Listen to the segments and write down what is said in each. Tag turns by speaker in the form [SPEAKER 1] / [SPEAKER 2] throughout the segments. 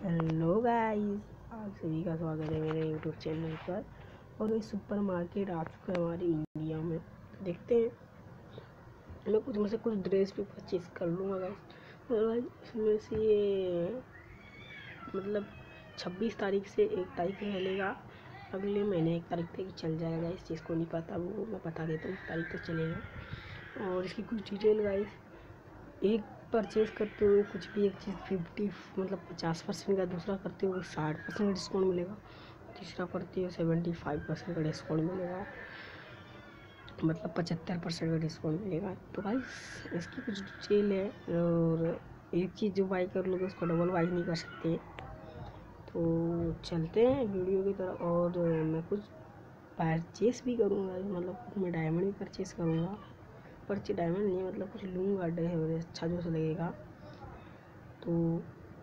[SPEAKER 1] Hello guys, आप सभी का स्वागत है मेरे यूट्यूब चैनल पर। और ये सुपर मार्केट आ चुका है हमारे इंडिया में। तो देखते हैं, मैं कुछ में से कुछ ड्रेस भी परचेज कर लूँगा गाइस। और भाई इसमें से ये मतलब 26 तारीख से 1 तारीख से चलेगा, अगले महीने 1 तारीख तक चल जाएगा गाइस। जिसको नहीं पता वो मैं बता देता हूँ, 1 तारीख तक चलेगा। और इसकी कुछ डिटेल गाइस, एक परचेज़ करते हुए कुछ भी एक चीज़ 50% का, दूसरा करते हुए 60% का डिस्काउंट मिलेगा, तीसरा करते हुए 75% का डिस्काउंट मिलेगा, मतलब 75% का डिस्काउंट मिलेगा। तो भाई इसकी कुछ डिटेल है। और एक चीज़ जो बाई कर लोगे उसको डबल बाई नहीं कर सकते। तो चलते हैं वीडियो की तरफ। और मैं कुछ परचेस भी करूँगा, मतलब कुछ मैं डायमंड भी परचेस करूँगा। डायमंड नहीं, मतलब कुछ लूँगा ड्रेस अच्छा जो लगेगा। तो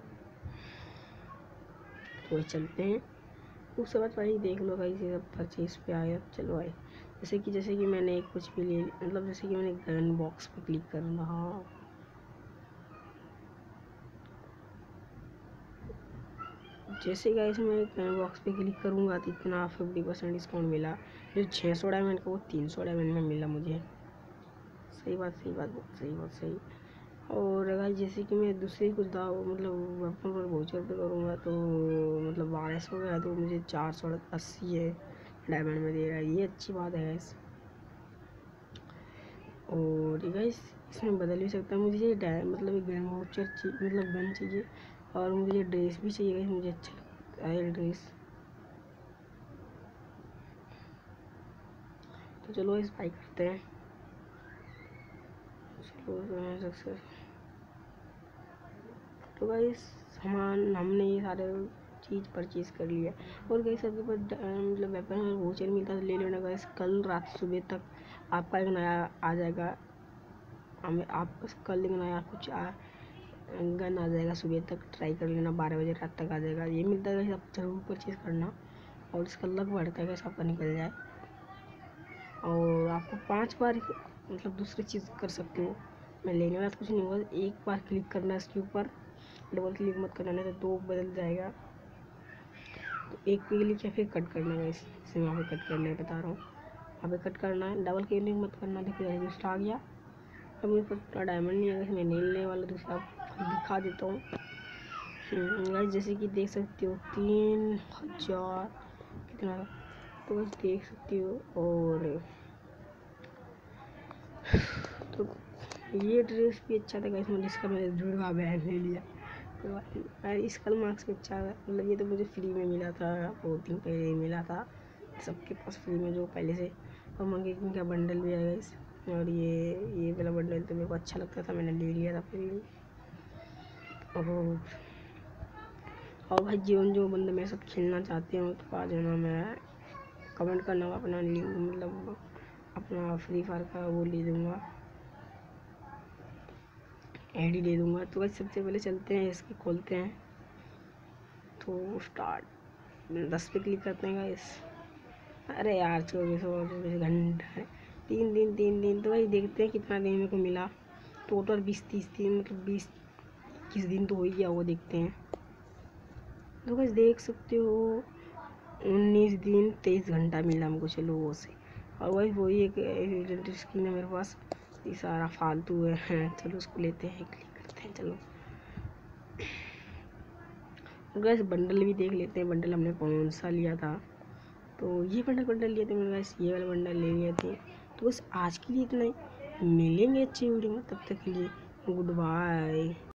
[SPEAKER 1] चलते हैं। उसके बाद भाई देख लो भाई, ये सब परचेज पे आया। चलो भाई, जैसे कि मैंने कुछ भी ले, मतलब जैसे कि मैंने गन बॉक्स पे क्लिक करना। हाँ, जैसे गाइस मैं गन बॉक्स पे क्लिक करूँगा तो इतना 50% डिस्काउंट मिला। जो 600 डायमंड का वो 300 डायमंड में मिला मुझे। सही बात। और अगर जैसे कि मैं दूसरी कुछ दाव मतलब वेपन पर वाउचर पे करूँगा तो मतलब 1200 का है, तो मुझे 480 है डायमंड में दे रहा है। ये अच्छी बात है गैस। और गैस इसमें बदल भी सकता है। मुझे ये मतलब एक गन वाउचर मतलब गन चाहिए, और मुझे ये ड्रेस भी चाहिए गैस। मुझे अच्छा लगता है ड्रेस। तो चलो इस बाई करते हैं। चलो सक्सेस। तो गाइस हमने ये सारे चीज़ परचेज कर लिया। और गाइस सबके पास मतलब वेपन और वाउचर मिलता है तो ले लेना गाइस। कल रात सुबह तक आपका एक नया आ जाएगा। हमें आप कल एक नया कुछ गन आ जाएगा। सुबह तक ट्राई कर लेना, 12 बजे रात तक आ जाएगा। ये मिलता है गाइस, आप ज़रूर परचेज़ करना। और इसका लक बढ़ता है गाइस आपका निकल जाए। और आपको 5 बार मतलब दूसरी चीज़ कर सकते हो। मैं लेने वाला कुछ नहीं होगा, एक बार क्लिक करना है इसके ऊपर, डबल क्लिक मत करना नहीं तो 2 बदल जाएगा। तो एक पे क्लिक या फिर कट करना है, इसे वहाँ पे कट करना है, बता रहा हूँ। वहाँ पे कट करना है, डबल क्लिक मत करना। देखो दूसरा आ गया। अब मेरे पास पूरा डायमंड नहीं है, मैं नहीं लेने वाला। दूसरा दिखा देता हूँ गाइस। जैसे कि देख सकते हो 3000 कितना, तो बस देख सकते हो। और तो ये ड्रेस भी अच्छा था गाइस, मैंने इसका मैंने जुड़वा बैंड ले लिया। तो इसका मार्क्स भी अच्छा है, मतलब ये तो मुझे फ्री में मिला था, 4 दिन पहले ही मिला था सबके पास फ्री में जो पहले से। और मंगे किंग का बंडल भी आया गाइस। और ये वाला बंडल तो मेरे को अच्छा लगता था, मैंने ले लिया था फ्री में। और भाई जो बंदे मेरे साथ खेलना चाहते हो तो आ जाना। मैं कमेंट करना, अपना लिंक मतलब अपना फ्री फायर का वो ले दूँगा, आईडी दे दूँगा। तो बस सबसे पहले चलते हैं, इसके खोलते हैं। तो स्टार्ट 10 पे क्लिक करते हैं गाइस। अरे यार 24 घंटा है, 3 दिन। तो भाई देखते हैं कितना दिन मेरे को मिला। टोटल 20-30 दिन, मतलब 20-21 दिन तो हो ही गया वो, देखते हैं। तो बस देख सकते हो 19 दिन 23 घंटा मिला हमको। चलो वो से, और वही एक इलेक्ट्रिक स्क्रीन है मेरे पास। ये सारा फालतू है, चलो उसको लेते हैं, क्लिक करते हैं। चलो गैस बंडल भी देख लेते हैं, बंडल हमने कौन सा लिया था। तो ये बंडल लिए थे मैंने गैस, ये वाला बंडल ले लिए थे। तो बस आज के लिए इतना ही, मिलेंगे अच्छी वीडियो में, तब तक के लिए गुड बाय।